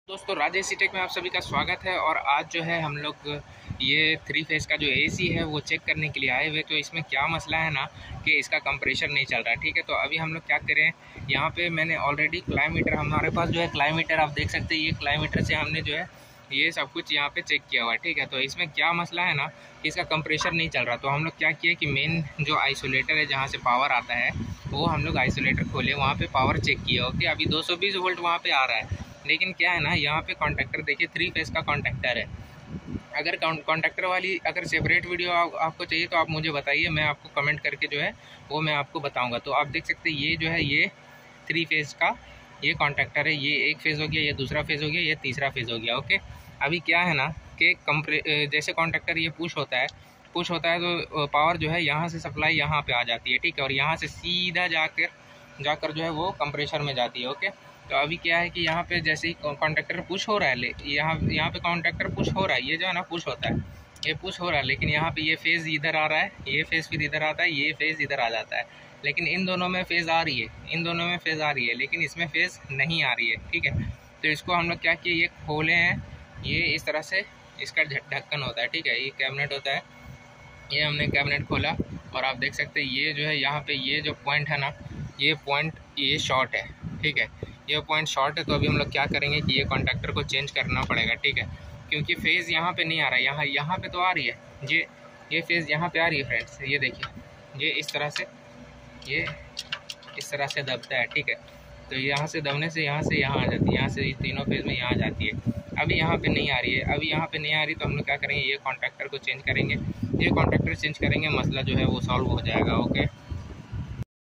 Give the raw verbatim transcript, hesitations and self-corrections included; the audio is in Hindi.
दोस्तों राजेश सी टेक में आप सभी का स्वागत है। और आज जो है हम लोग ये थ्री फेज़ का जो एसी है वो चेक करने के लिए आए हुए। तो इसमें क्या मसला है ना कि इसका कंप्रेशर नहीं चल रहा है। ठीक है, तो अभी हम लोग क्या करें, यहाँ पे मैंने ऑलरेडी क्लाइमीटर, हमारे पास जो है क्लाइमीटर आप देख सकते हैं, ये क्लाइमीटर से हमने जो है ये सब कुछ यहाँ पे चेक किया हुआ है। ठीक है, तो इसमें क्या मसला है ना कि इसका कंप्रेशर नहीं चल रहा। तो हम लोग क्या किए कि मेन जो आइसोलेटर है जहाँ से पावर आता है वो हम लोग आइसोलेटर खोले, वहाँ पे पावर चेक किया। ओके, अभी दो सौ बीस वोल्ट वहाँ पे आ रहा है, लेकिन क्या है ना यहाँ पे कॉन्टैक्टर देखिए थ्री फेज़ का कॉन्टैक्टर है। अगर कॉन्टैक्टर वाली अगर सेपरेट वीडियो आ, आपको चाहिए तो आप मुझे बताइए, मैं आपको कमेंट करके जो है वो मैं आपको बताऊंगा। तो आप देख सकते हैं ये जो है ये थ्री फेज़ का ये कॉन्टैक्टर है, ये एक फेज़ हो गया, ये दूसरा फेज़ हो गया, ये तीसरा फेज़ हो गया। ओके, अभी क्या है ना कि कंप्रे जैसे कॉन्टैक्टर ये पुश होता है पुश होता है तो पावर जो है यहाँ से सप्लाई यहाँ पे आ जाती है। ठीक है, और यहाँ से सीधा जाकर जाकर जो है वो कंप्रेशर में जाती है। ओके, तो अभी क्या है कि यहाँ पे जैसे ही कॉन्टैक्टर पुश हो रहा है, ले यहाँ यहाँ पे कॉन्टैक्टर पुश हो रहा है, ये जो है ना पुश होता है, ये पुश हो रहा है, लेकिन यहाँ पे ये फेज़ इधर आ रहा है, ये फेज़ फिर इधर आता है, ये फेज़ इधर आ जाता है। लेकिन इन दोनों में फेज़ आ रही है, इन दोनों में फेज़ आ रही है, लेकिन इसमें फेज़ नहीं आ रही है। ठीक है, तो इसको हम लोग क्या किए, ये खोले हैं, ये इस तरह से इसका ढक्कन होता है। ठीक है, ये कैबिनेट होता है, ये हमने कैबिनेट खोला और आप देख सकते हैं ये जो है यहाँ पे ये जो पॉइंट है ना, ये पॉइंट ये शॉर्ट है। ठीक है, ये पॉइंट शॉर्ट है, तो अभी हम लोग क्या करेंगे कि ये कॉन्टैक्टर को चेंज करना पड़ेगा। ठीक है, क्योंकि फेज़ यहाँ पे नहीं आ रहा है, यहाँ यहाँ पे तो आ रही है, ये ये फेज़ यहाँ पे आ रही है फ्रेंड्स, ये देखिए, ये इस तरह से ये इस तरह से दबता है। ठीक है, तो यहाँ से दबने से यहाँ से यहाँ आ जाती है, यहाँ से तीनों फेज़ में यहाँ आ जाती है। अभी यहाँ पे नहीं आ रही है, अभी यहाँ पे नहीं आ रही, तो हम लोग क्या करेंगे, ये कॉन्टैक्टर को चेंज करेंगे, ये कॉन्टैक्टर चेंज करेंगे, मसला जो है वो सॉल्व हो जाएगा। ओके।